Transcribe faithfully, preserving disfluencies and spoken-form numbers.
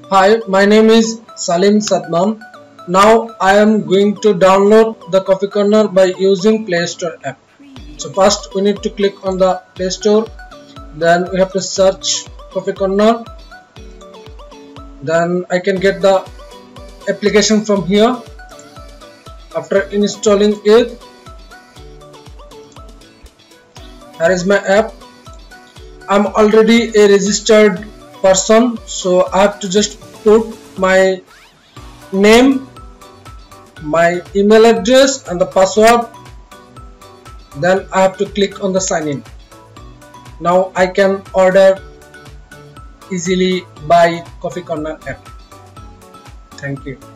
Hi, my name is Salim Sadman. Now I am going to download the Coffee Corner by using Play Store app. So first we need to click on the Play Store. Then we have to search Coffee Corner. Then I can get the application from here. After installing it, here is my app. I'm already a registered person, so I have to just put my name, my email address and the password. Then I have to click on the sign in. Now I can order easily by Coffee Corner app. Thank you.